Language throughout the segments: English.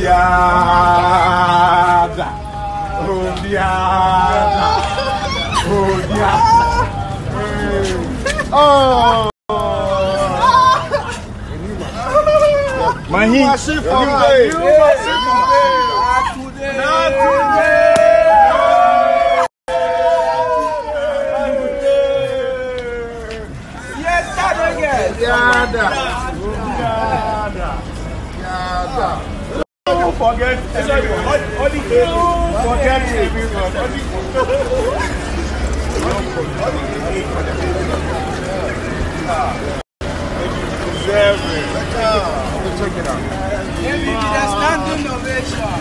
Oh, my heat. Not today. Yes, that again. Yada. Don't forget everyone. Forget everyone. Deserve it. Check it out. Standing ovation.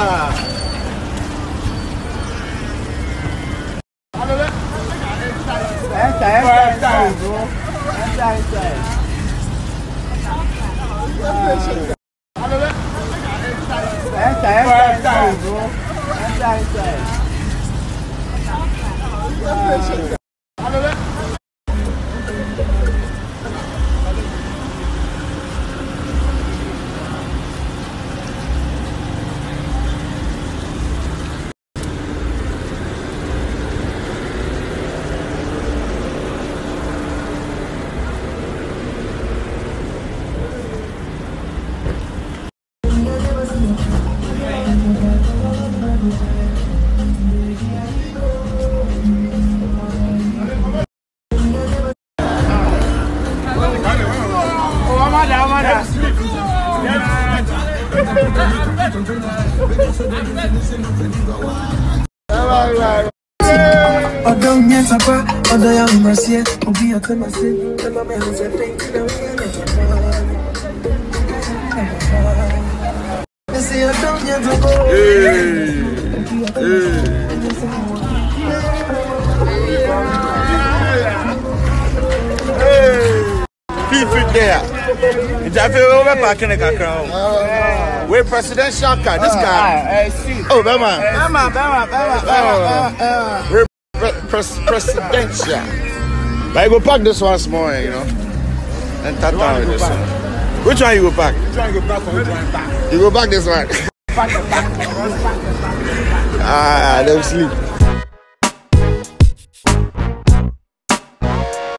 With presidential car, this car. Oh, Bama. Presidential. But I go pack this one small, you know. And that one with this one. Which one you go pack? Which one you go pack for which one? You go pack this one. They sleep.